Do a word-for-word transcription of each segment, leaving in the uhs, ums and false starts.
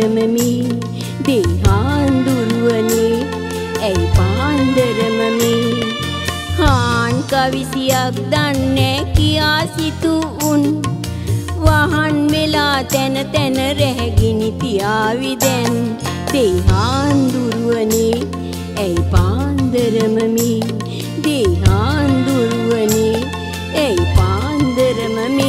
පාන්දරමමි දෙහාන්දුරුවනේ ඇයි පාන්දරමමි හාන් කවිසියක් දන්නේ කියා සිතුඋන් වහන් වෙලා තැන තැන රැහැගිනි තියාවි දැන් දෙහාන්දුරුවනේ ඇයි පාන්දරමමි දෙහාන්දුරුවනේ ඇයි පාන්දරමමි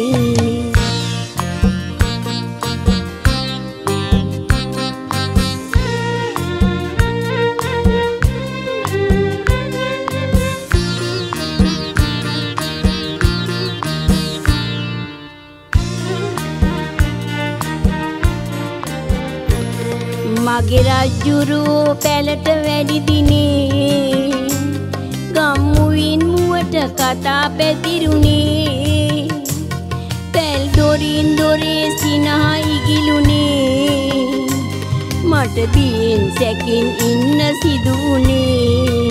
මගේ රජ්ජුරුවෝ පැලට වැඩි දිනේ ගම්මුවින් මුවට කතා පැතිරුණේ පැල් දොරින් දොරේ සිනහ ඉගිලුනේ මට බියෙන් සැකින් ඉන්න සිදුුනේ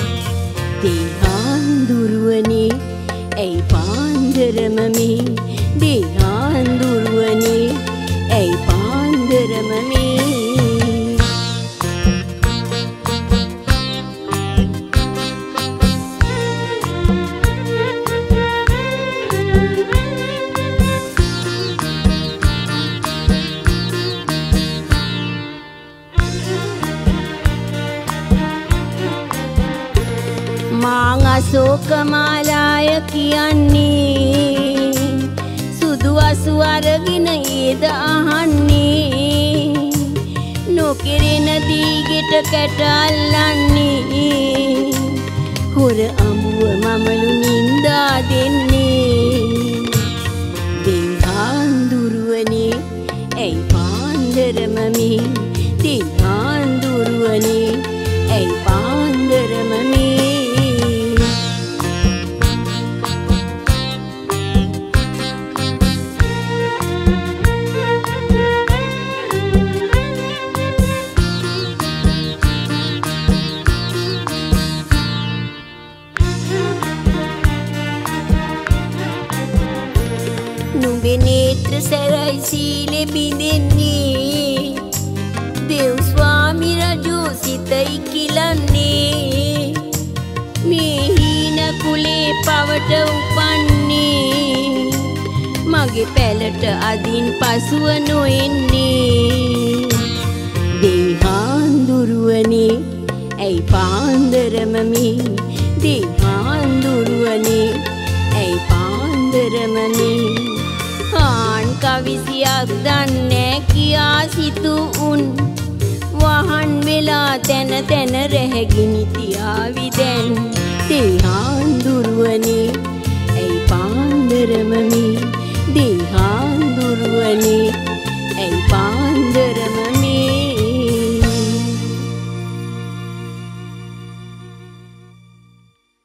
දෙහාන්දුරුවනේ ඇයි පාන්දරමමි දෙහාන්දුරුවනේ ඇයි පාන්දරමමි මාං අශෝකමාලාය කියන්නේ සුදු අසු අරගෙන ඒද අහන්නේ නොකෙරෙන දීගෙට කැට අල්ලන්නේ හොර අඹුව මමලු නින්දා දෙන්නේ දෙහාන්දුරුවනේ ඇයි පාන්දරමමි දෙහාන්දුරුවනේ ඇයි පාන්දරමමි නුඹේ නේත්‍ර සැරයි සීලෙ බිඳෙන්නේ දෙව් ස්වාමි රජු සිතයි කිලන්නේ මේ හීන කුලේ පවට උපන්නේ මගේ පැලට අදින් පසුව නොෙන්නේ දෙහාන්දුරුවනේ ඇයි පාන්දරමමි දෙහාන්දුරුවනේ ඇයි පාන්දරමමි හාන් කවිසියක් දන්නේ කියා සිතුඋන් වහන් වෙලා තැන තැන රැහැගිනි තියාවි දැන් දෙහාන්දුරුවනේ ඇයි පාන්දරමමි